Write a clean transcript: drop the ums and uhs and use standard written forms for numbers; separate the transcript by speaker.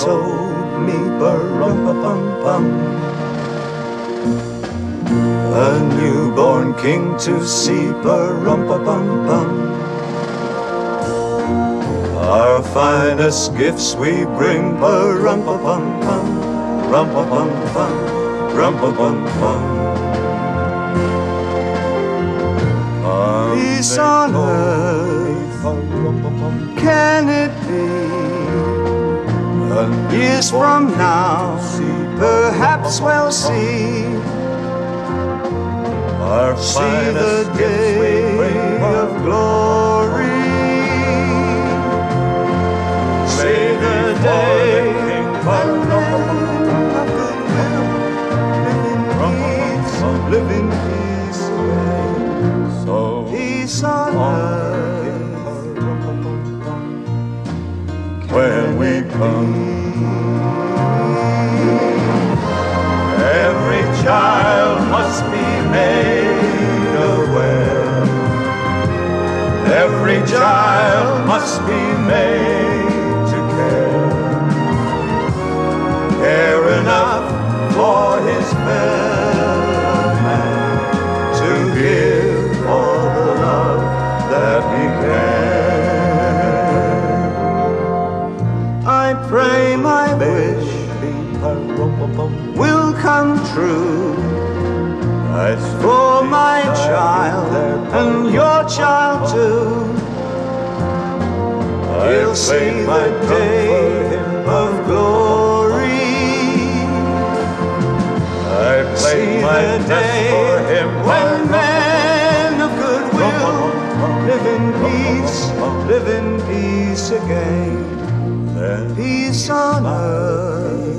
Speaker 1: told me, ba-rum-pa-pum-pum, a newborn king to see, ba-rum-pa-pum-pum. Our finest gifts we bring, ba-rum-pa-pum-pum, rum-pa-pum-pum, rum-pa-pum-pum. Peace on earth, can it be? Years from now, perhaps we'll see the day of glory. See the day of goodwill, live in peace, so peace on earth when we come. Every child must be made aware. Every child must be made to care enough for his fellow man, to give all the love that he can. I pray my wish will come true for my child and your child too. He'll see the day of glory. I play my day for him when men of goodwill live in peace again. Peace on earth